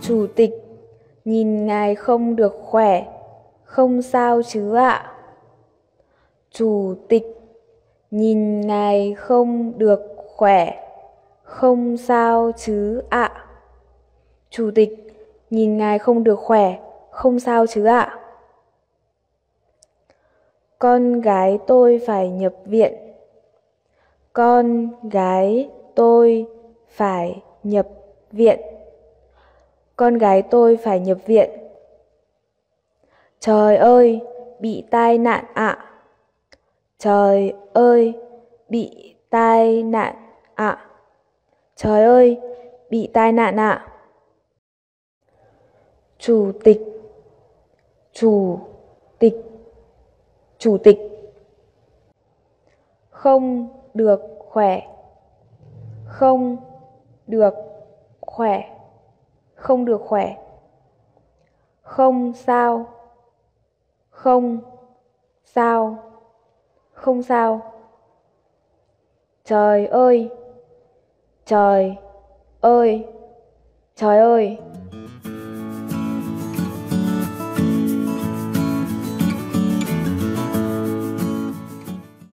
Chủ tịch, nhìn ngài không được khỏe, không sao chứ ạ? Chủ tịch, nhìn ngài không được khỏe, không sao chứ ạ? Chủ tịch, nhìn ngài không được khỏe, không sao chứ ạ? Con gái tôi phải nhập viện. Con gái tôi phải nhập viện. Con gái tôi phải nhập viện. Trời ơi, bị tai nạn ạ. Trời ơi, bị tai nạn ạ. Trời ơi, bị tai nạn ạ. Chủ tịch, chủ tịch, chủ tịch. Không được khỏe, không được khỏe, không được khỏe. Không sao, không sao, không sao. Trời ơi, trời ơi, trời ơi.